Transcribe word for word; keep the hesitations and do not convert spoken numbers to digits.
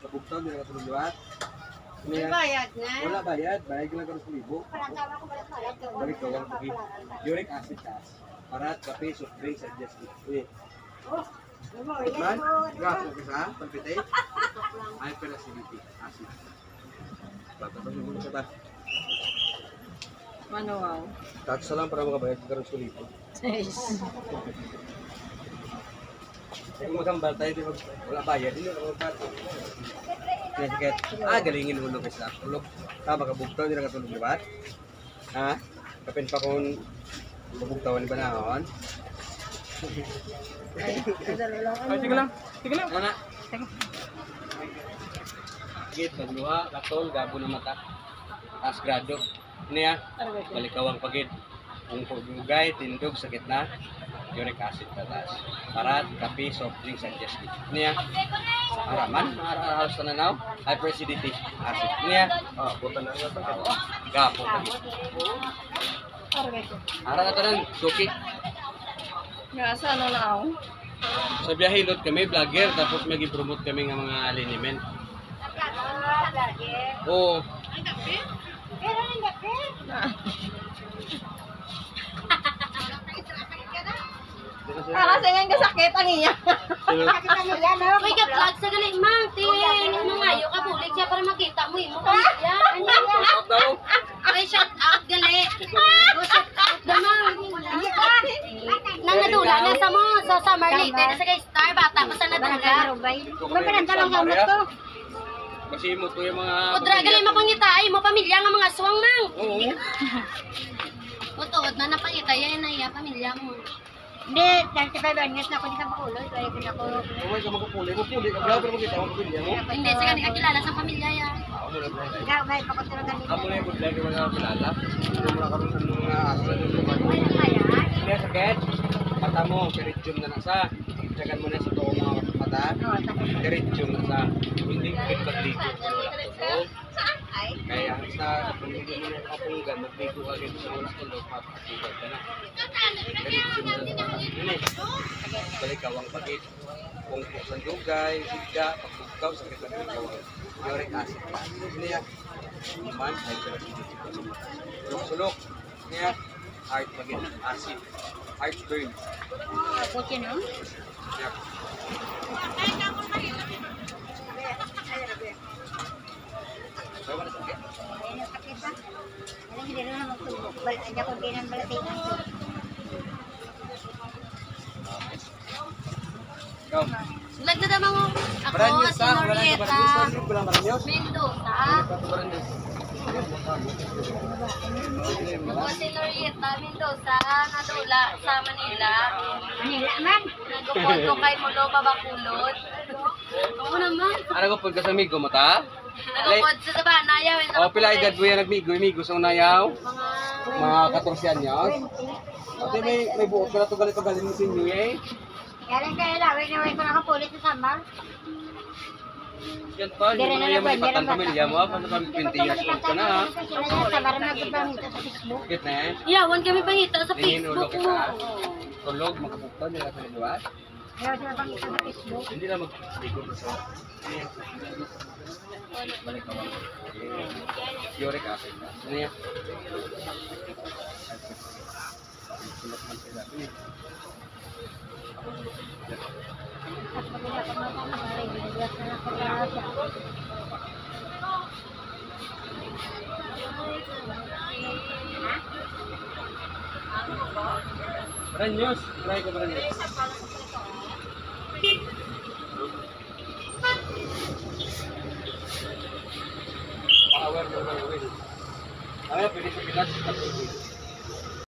makabugtaw, hindi na katulog liwat. May bayad na. Wala bayad, bayad lang ka sa libo. Parang tama ko balik bayad. Balik ka lang pagi. Uric acid taas. Parat, kape, soft drinks, and just eat. Oh, Man, gas mo kisa, palpite. Hyperacidity, acid. Tapos yung muna sa ta. Manual. Tatsa lang para makabayad ka rin sa libo. Yes. Kung magambal tayo, di mag- wala bayad, hindi na magambal. Kaya sakit, ah, galingin ulo kasi sa tulog. Tama ka bugtaw, hindi na katulog libat. Ha? Kapin pa kung bubugtawan ni Banahon. Ay, Ay, sige lang. Sige lang. Ano na? Git, pagluha, katol, gabo na mata. As grado. Ano yan? Balikawang pagid. Kung pagbugay, tindog, sakit na. Uric acid tatas. Parat, kape, soft drinks, and just eat. Ano yan? Haraman, araw sa nanaw. Hyperacidity, acid. Ano yan? Oh, buta na nga sakit. Gapo pagid. Ara na ito ng suki. nga sa ano na ako? Sa biyahe, load kami, vlogger, tapos may promote kami ng mga liniment. Oo. Pero ang gabi. Ah, kasi nga kasakit ang iya. Sakit ang yan, no? Uy, ka-vlog sa galing, mang. Tingin, mangayo ka, bulig siya para makita mo. Imo ka niya. Ano yan? Out daw. Uy, shout out, gali. Oh, shout out naman. Nang nadula na sa mo, sa summer late. Dahil sa guys, star, bata pa sa nadula. Magparanta lang sa mo to. Kasi mo to yung mga... Udra, gali, mapangita. Ay, mo pamilya nga mga suwang, mang. Oo. Utood na napangita. Yan na iya, pamilya mo. Hindi, thirty-five anyos na ako di sa Bacolod. Kaya ko na ako. Umay ka magpupuli. Magpuli ka. Bravo na magkita. Magpuli mo. Hindi, sa ganit kakilala sa pamilya yan. Ako muna po. Ikaw, may pakutulog ganito. Ako muna yung good luck yung mga kilala. Hindi mo na kami sa mga asa ng mga... Ay, ang kaya. Kaya sakit. Mata mo, kirityum na nasa. Tsagan mo na sa toong mga mata. Oo, sakit. Kirityum na sa. Hindi kahit magligo. Wala tulog. Ay. Kaya sa pamilya mo na kapunggan, magligo ka rin sa wala tulog. Mapakasigat ka na. Kirityum na nasa. Yun eh. Balikawang pagit. Kung sa dugay, sigda, pagbugaw, sakit na balikawang. Uric acid. Ano yan? Iman, hyperacidity. Sulok-sulok. Ano yan? Heart pagit. Acid. Heartburn. Puti, no? Yan. Bawa na sakit. Ayun yung sakit ba? Alam, hindi rin naman magtulog. Bal- Hindi ako din ang balatinan. Go. Sulag na naman mo. Ako, Baranyos si ka. Wala ka Norieta baranyos. Wala baranyos. Mendoza. Baranyos. Ako si Norieta Mendoza, nadula sa Manila. Manila man. Nagupod ko kay Mulo Babakulod. Oo naman. Ano ko pag kasamigo mo ta? Nagupod sa Sabana, yawin O pila edad mo yan nagmigo, migo sa unayaw? Mga Mga katorse anyos. Ate may may buot ka na to galit to galit mo sa inyo eh. Kaya lang kaya lawin na ko nakapulit sa samba. Yan pa, Dire yung na mga lang ba? yaman ipatang pamilya mo, paano kami twenty years old ka na ha? Sa barang nagpapamito sa Facebook. Bakit na eh? Yawan kami pangita sa Nihinulo Facebook mo. kita. Tulog, makapukta, nila sa liwat. Ayaw sila pangito sa Facebook. Hindi na mag-ligo sa sa. Balik ka ba? Uric acid na. Ano yan? Sulat man sila. At pagkila pag mapamaray, binugas na lang sa sa. Baranyos, try ko baranyos. Power mo ba yun? Ay, pwede sa Pinas,